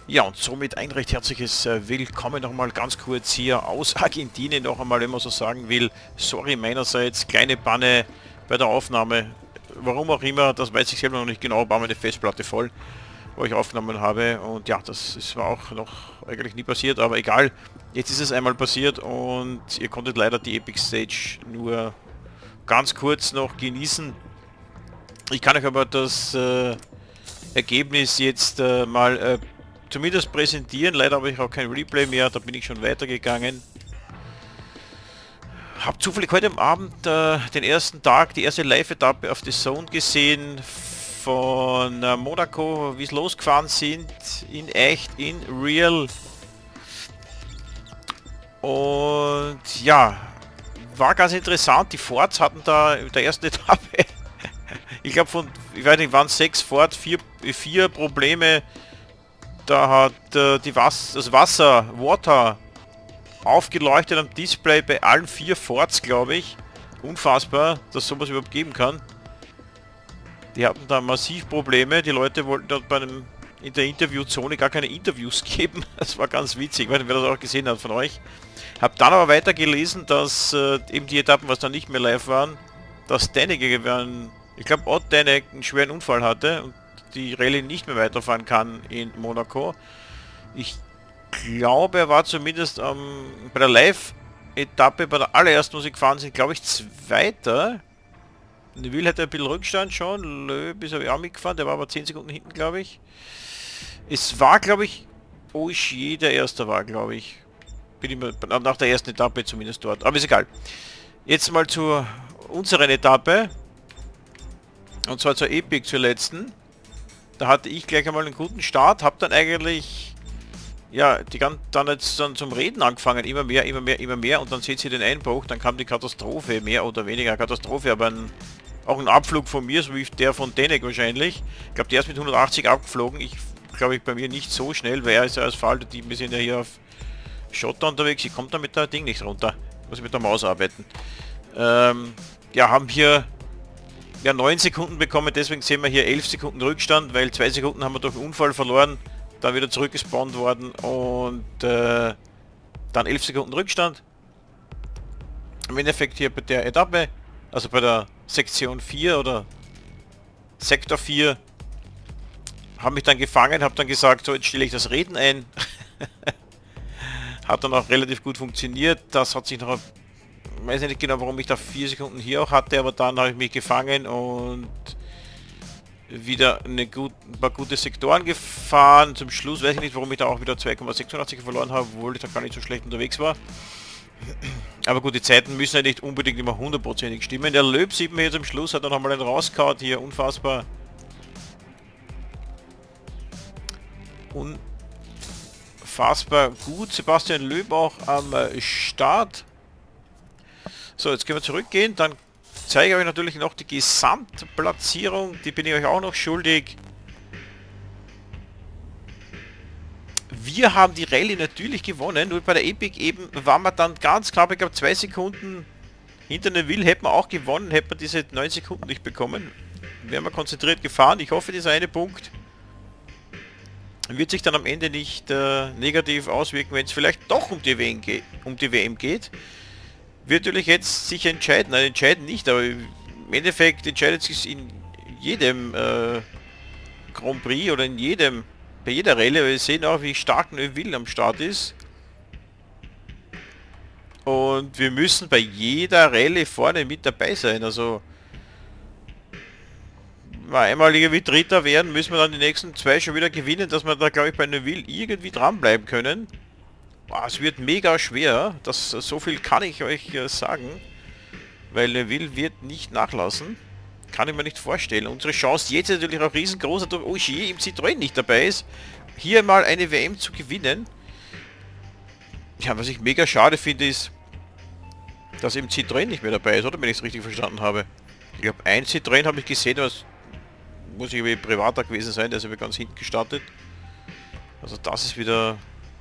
Ja, und somit ein recht herzliches Willkommen nochmal ganz kurz hier aus Argentinien noch einmal, wenn man so sagen will. Sorry meinerseits, kleine Panne bei der Aufnahme. Warum auch immer, das weiß ich selber noch nicht genau, war meine Festplatte voll, wo ich aufgenommen habe. Und ja, das war auch noch eigentlich nie passiert, aber egal. Jetzt ist es einmal passiert und ihr konntet leider die Epic Stage nur ganz kurz noch genießen. Ich kann euch aber das Ergebnis jetzt mal zumindest präsentieren. Leider habe ich auch kein Replay mehr, da bin ich schon weitergegangen. Habe zufällig heute am Abend den ersten Tag, die erste Live-Etappe auf The Zone gesehen von Monaco, wie es losgefahren sind, in echt, in real. Und ja, war ganz interessant. Die Fords hatten da in der ersten Etappe, ich glaube ich weiß nicht, waren 6 Ford, 4 Probleme. Da hat das Wasser, Water, aufgeleuchtet am Display bei allen 4 Fords, glaube ich. Unfassbar, dass sowas überhaupt geben kann. Die hatten da massiv Probleme. Die Leute wollten dort in der Interviewzone gar keine Interviews geben. Das war ganz witzig, ich weiß nicht, wer das auch gesehen hat von euch. Hab dann aber weiter gelesen, dass eben die Etappen, was dann nicht mehr live waren, dass Danek, ich glaube Ott Danek einen schweren Unfall hatte und die Rallye nicht mehr weiterfahren kann in Monaco. Ich glaube, er war zumindest bei der Live-Etappe, bei der allerersten, wo sie gefahren sind, glaube ich, Zweiter. Neville hatte ein bisschen Rückstand schon, Loeb ist aber auch mitgefahren, der war aber 10 Sekunden hinten, glaube ich. Es war, glaube ich, Ogier der Erste war, glaube ich. Bin immer nach der ersten Etappe zumindest dort, aber ist egal. Jetzt mal zur unseren Etappe. Und zwar zur Epic, zur letzten. Da hatte ich gleich einmal einen guten Start, habe dann eigentlich, ja, dann zum Reden angefangen, immer mehr und dann seht ihr den Einbruch, dann kam die Katastrophe, mehr oder weniger Katastrophe, aber auch ein Abflug von mir, so wie der von Danek wahrscheinlich. Ich glaube, der ist mit 180 abgeflogen, ich glaube bei mir nicht so schnell, weil er ist ja Asphalt, wir sind ja hier auf Schotter unterwegs, ich komme da mit der Ding nicht runter, muss ich mit der Maus arbeiten. Ja, haben hier 9 Sekunden bekommen, deswegen sehen wir hier 11 Sekunden Rückstand, weil 2 Sekunden haben wir durch Unfall verloren, dann wieder zurückgespawnt worden und dann 11 Sekunden Rückstand. Im Endeffekt hier bei der Etappe, also bei der Sektion 4 oder Sektor 4, habe mich dann gefangen, habe dann gesagt, so jetzt stelle ich das Reden ein. Hat dann auch relativ gut funktioniert, das hat sich noch, weiß nicht genau, warum ich da 4 Sekunden hier auch hatte, aber dann habe ich mich gefangen und wieder ein paar gute Sektoren gefahren. Zum Schluss weiß ich nicht, warum ich da auch wieder 2,86 verloren habe, obwohl ich da gar nicht so schlecht unterwegs war. Aber gut, die Zeiten müssen ja nicht unbedingt immer hundertprozentig stimmen. Der Loeb sieht man hier zum Schluss, hat dann nochmal einen rausgehauen hier, unfassbar. Unfassbar gut. Sebastian Loeb auch am Start. So, jetzt können wir zurückgehen, dann zeige ich euch natürlich noch die Gesamtplatzierung, die bin ich euch auch noch schuldig. Wir haben die Rallye natürlich gewonnen, nur bei der Epic eben waren wir dann ganz knapp, ich glaube 2 Sekunden hinter Neville, hätten wir auch gewonnen, hätten wir diese 9 Sekunden nicht bekommen. Wären wir konzentriert gefahren, ich hoffe dieser eine Punkt wird sich dann am Ende nicht negativ auswirken, wenn es vielleicht doch um die WM geht. Wird natürlich jetzt sich entscheiden, nein, entscheiden nicht, aber im Endeffekt entscheidet sich in jedem Grand Prix oder bei jeder Rallye. Wir sehen auch, wie stark Neuville am Start ist. Und wir müssen bei jeder Rallye vorne mit dabei sein, also einmalige wie Dritter werden, müssen wir dann die nächsten 2 schon wieder gewinnen, dass wir da, glaube ich, bei Neuville irgendwie dranbleiben können. Boah, es wird mega schwer, so viel kann ich euch sagen, weil Neville wird nicht nachlassen, kann ich mir nicht vorstellen. Unsere Chance jetzt ist natürlich auch riesengroß, dass Ogier im Citroën nicht dabei ist, hier mal eine WM zu gewinnen. Ja, was ich mega schade finde ist, dass im Citroën nicht mehr dabei ist, oder wenn ich es richtig verstanden habe. Ich glaube, ein Citroën habe ich gesehen, was muss ich irgendwie privater gewesen sein, der ist aber ganz hinten gestartet. Also das ist wieder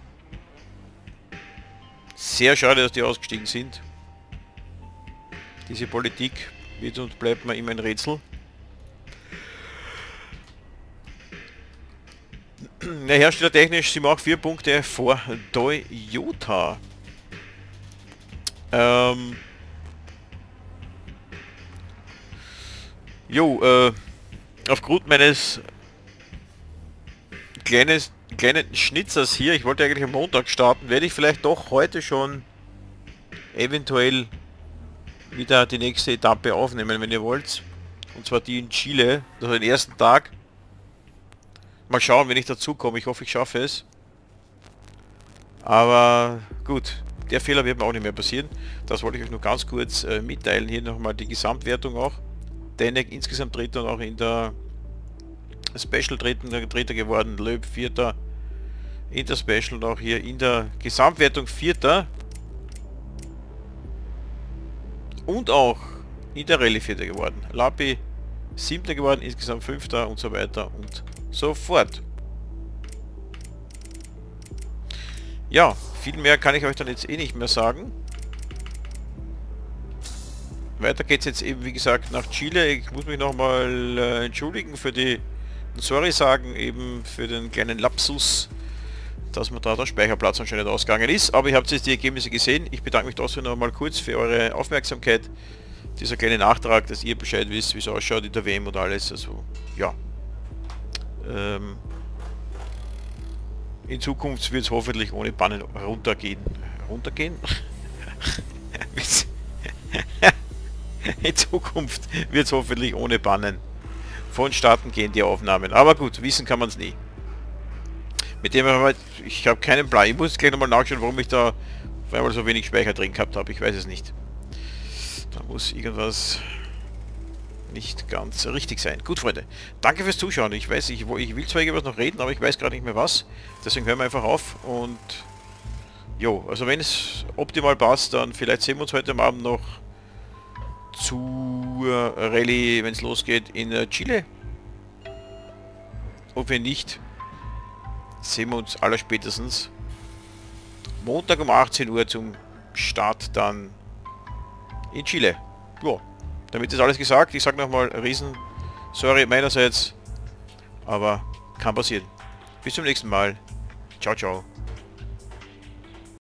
sehr schade, dass die ausgestiegen sind. Diese Politik wird und bleibt mir immer ein Rätsel. Ja, herstellertechnisch sind wir auch 4 Punkte vor Toyota. Aufgrund meines kleinen Schnitzers hier, ich wollte eigentlich am Montag starten, werde ich vielleicht doch heute schon eventuell wieder die nächste Etappe aufnehmen, wenn ihr wollt. Und zwar die in Chile, also den ersten Tag. Mal schauen, wenn ich dazu komme. Ich hoffe, ich schaffe es. Aber gut, der Fehler wird mir auch nicht mehr passieren. Das wollte ich euch nur ganz kurz mitteilen. Hier nochmal die Gesamtwertung auch. Denek insgesamt Dritter und auch in der Special Dritter geworden. Löb Vierter. In der Special und auch hier in der Gesamtwertung Vierter. Und auch in der Rallye Vierter geworden. Lappi Siebter geworden, insgesamt Fünfter und so weiter und so fort. Ja, viel mehr kann ich euch dann jetzt eh nicht mehr sagen. Weiter geht's jetzt eben, wie gesagt, nach Chile. Ich muss mich nochmal entschuldigen für die, sorry sagen, eben für den kleinen Lapsus, dass mir da der Speicherplatz anscheinend ausgegangen ist. Aber ihr habt jetzt die Ergebnisse gesehen. Ich bedanke mich trotzdem noch mal kurz für eure Aufmerksamkeit. Dieser kleine Nachtrag, dass ihr Bescheid wisst, wie es ausschaut in der WM und alles. Also, ja. In Zukunft wird es hoffentlich ohne Bannen runtergehen. Runtergehen? In Zukunft wird es hoffentlich ohne Bannen vonstatten gehen, die Aufnahmen. Aber gut, wissen kann man es nie. Mit dem ich habe keinen Plan. Ich muss gleich nochmal nachschauen, warum ich da auf einmal so wenig Speicher drin gehabt habe. Ich weiß es nicht. Da muss irgendwas nicht ganz richtig sein. Gut, Freunde. Danke fürs Zuschauen. Ich weiß, ich will zwar irgendwas noch reden, aber ich weiß gerade nicht mehr was. Deswegen hören wir einfach auf und jo, also wenn es optimal passt, dann vielleicht sehen wir uns heute Abend noch zur Rallye, wenn es losgeht, in Chile. Und wenn nicht, sehen wir uns allerspätestens Montag um 18 Uhr zum Start dann in Chile. Ja, damit ist alles gesagt. Ich sage nochmal riesen sorry meinerseits, aber kann passieren. Bis zum nächsten Mal. Ciao, ciao.